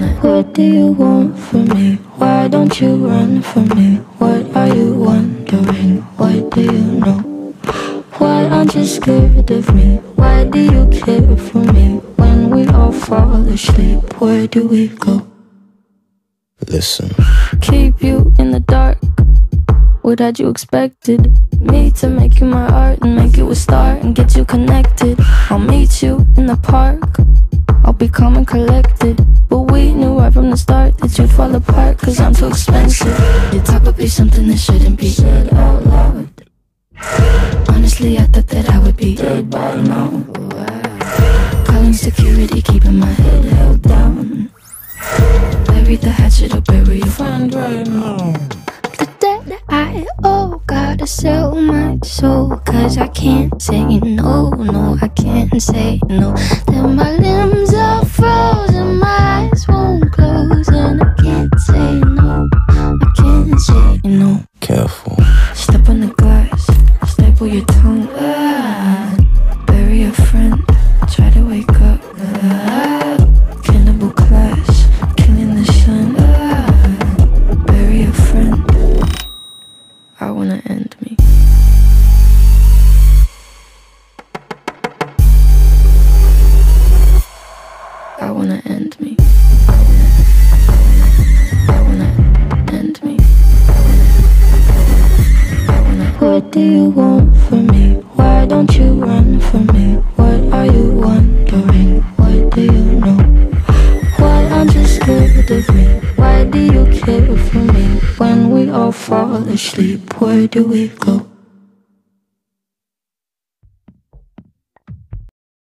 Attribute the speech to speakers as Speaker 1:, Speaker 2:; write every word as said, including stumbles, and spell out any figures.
Speaker 1: What do you want from me? Why don't you run from me? What are you wondering? What do you know? Why aren't you scared of me? Why do you care for me? When we all fall asleep, where do we go?
Speaker 2: Listen.
Speaker 1: Keep you in the dark. What had you expected? Me to make you my art and make you a star and get you connected. I'll meet you in the park. I'll be calm and collected. But we knew right from the start that you'd fall apart, cause I'm too expensive. Your top would be something that shouldn't be said out loud. Honestly, I thought that I would be dead by now. Calling security, keeping my head held down. Bury the hatchet or bury your friend right now. The debt I owe, gotta sell my soul, cause I can't say no, no, I can't say no. Then my limbs are frozen, my eyes won't close, and I can't say no, I can't say no.
Speaker 2: Careful.
Speaker 1: Step on the glass, staple your tongue, ah. Bury a friend, try to wake up, ah. Cannibal class, killing the sun, ah. Bury a friend, I wanna end me. I wanna end me. I wanna end me. I wanna. What do you want from me? Why don't you run from me? What are you wondering? What do you know? Why aren't you scared of me? Why do you care for me? When we all fall asleep, where do we go?